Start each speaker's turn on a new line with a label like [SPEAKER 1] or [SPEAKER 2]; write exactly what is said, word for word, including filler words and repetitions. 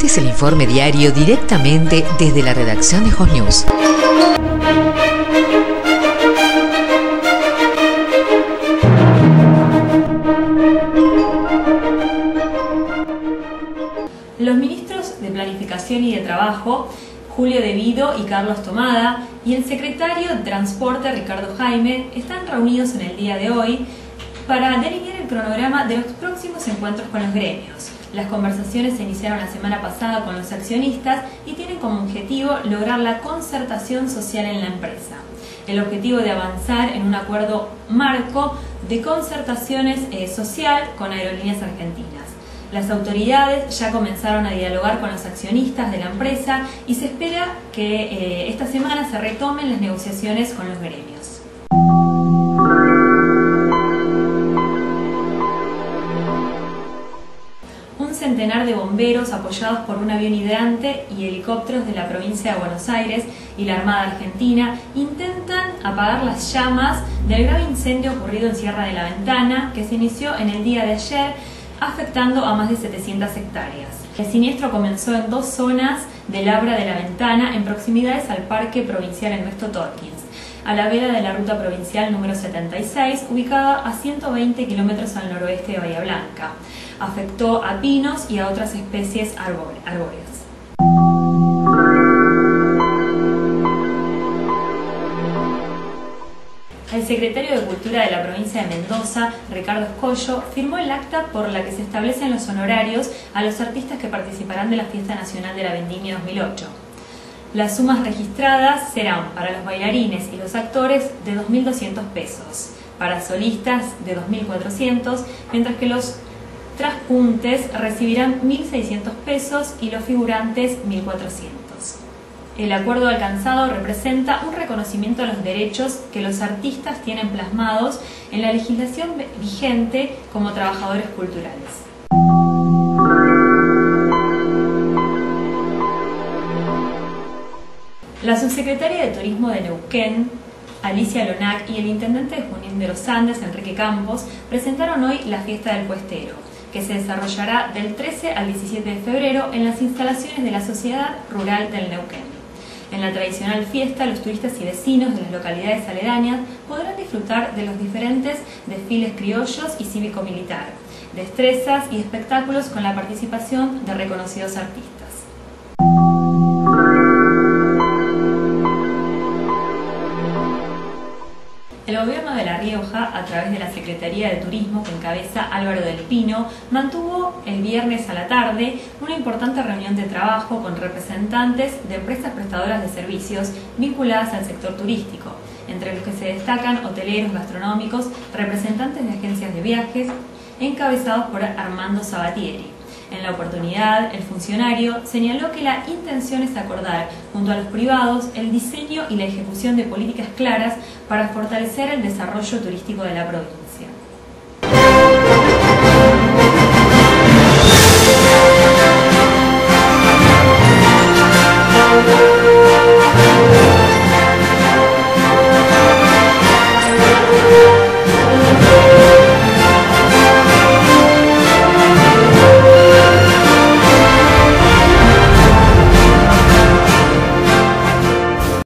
[SPEAKER 1] Este es el informe diario directamente desde la redacción de Hot News.
[SPEAKER 2] Los ministros de Planificación y de Trabajo, Julio De Vido y Carlos Tomada, y el secretario de Transporte, Ricardo Jaime, están reunidos en el día de hoy para delinear el cronograma de los próximos encuentros con los gremios. Las conversaciones se iniciaron la semana pasada con los accionistas y tienen como objetivo lograr la concertación social en la empresa. El objetivo de avanzar en un acuerdo marco de concertaciones eh, social con Aerolíneas Argentinas. Las autoridades ya comenzaron a dialogar con los accionistas de la empresa y se espera que eh, esta semana se retomen las negociaciones con los gremios. Un centenar de bomberos apoyados por un avión hidrante y helicópteros de la provincia de Buenos Aires y la Armada Argentina intentan apagar las llamas del grave incendio ocurrido en Sierra de la Ventana, que se inició en el día de ayer, afectando a más de setecientas hectáreas. El siniestro comenzó en dos zonas del Abra de la Ventana, en proximidades al Parque Provincial Ernesto Torkins, a la vera de la ruta provincial número setenta y seis, ubicada a ciento veinte kilómetros al noroeste de Bahía Blanca. Afectó a pinos y a otras especies arbóreas. El secretario de Cultura de la provincia de Mendoza, Ricardo Escollo, firmó el acta por la que se establecen los honorarios a los artistas que participarán de la Fiesta Nacional de la Vendimia dos mil ocho. Las sumas registradas serán para los bailarines y los actores de dos mil doscientos pesos, para solistas de dos mil cuatrocientos, mientras que los traspuntes recibirán mil seiscientos pesos y los figurantes mil cuatrocientos. El acuerdo alcanzado representa un reconocimiento a los derechos que los artistas tienen plasmados en la legislación vigente como trabajadores culturales. La subsecretaria de Turismo de Neuquén, Alicia Lonac, y el intendente de Junín de los Andes, Enrique Campos, presentaron hoy la Fiesta del Puestero, que se desarrollará del trece al diecisiete de febrero en las instalaciones de la Sociedad Rural del Neuquén. En la tradicional fiesta, los turistas y vecinos de las localidades aledañas podrán disfrutar de los diferentes desfiles criollos y cívico-militar, destrezas y espectáculos con la participación de reconocidos artistas. El gobierno de La Rioja, a través de la Secretaría de Turismo que encabeza Álvaro del Pino, mantuvo el viernes a la tarde una importante reunión de trabajo con representantes de empresas prestadoras de servicios vinculadas al sector turístico, entre los que se destacan hoteleros, gastronómicos, representantes de agencias de viajes, encabezados por Armando Sabatieri. En la oportunidad, el funcionario señaló que la intención es acordar, junto a los privados, el diseño y la ejecución de políticas claras para fortalecer el desarrollo turístico de la provincia.